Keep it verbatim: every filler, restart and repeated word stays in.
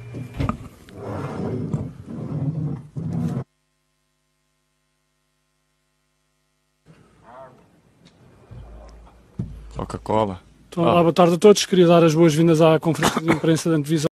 Coca-Cola. Então, olá, boa tarde a todos. Queria dar as boas-vindas à conferência de imprensa da antevisão